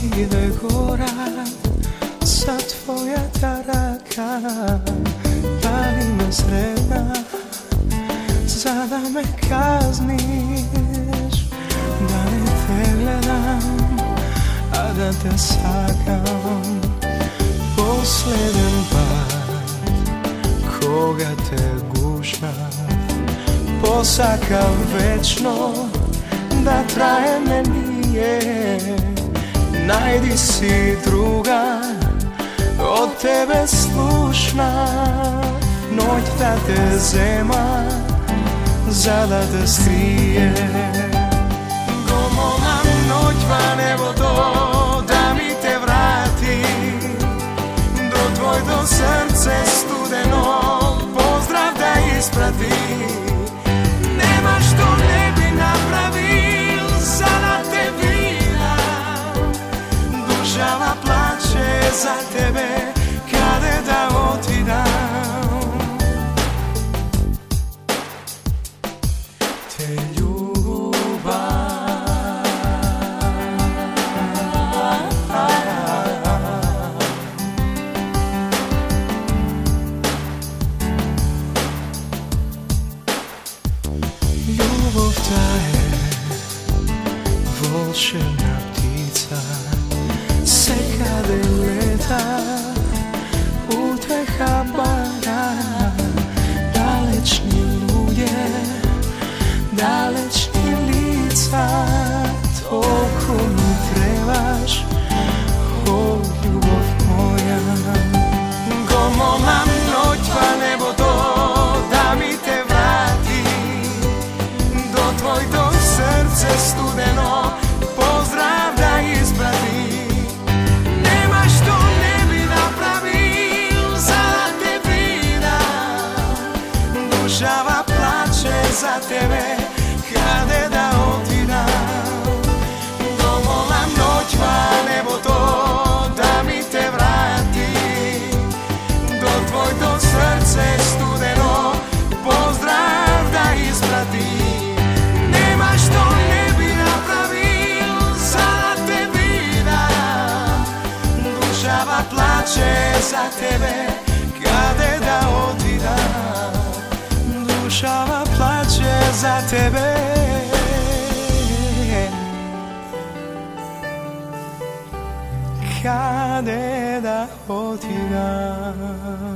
ide gora sa tvoja taraka, da li me sretna, sada me kazniš, da ne te gledam, a da te sakam. Posleden pad, koga te guša, posaka večno, da traje me nije. Najdi si druga, od tebe slušna, noć da te zema, za da te skrije. Gomoma noćva nebo to, da mi te vrati, do tvoj do srce studeno, pozdrav da isprati. Nema što ne bi napravil, sada te vidim, dušava plače za tebe, kade da otidam. Te ljubav ta je volšebna ptica, se kade leta, uteha bara. Dalečni ljudje, dalečni lica, toliko mi trebaš, o ljubav moja. Gomoma noćva nebo to, da mi te vrati, do tvoj do srce studeno, pozdrav da isprati. Nema što ne bi napravil, za te vidim, dušava plače za tebe, kade da otidam. Gomoma noćva nebo to, da mi te vrati, do tvoj do srce studeno, pozdrav da isprati. Nema što ne bi napravil, za te vidim, dušava plače za tebe, kade da otidam. Dušava plače za tebe, kade da otidam.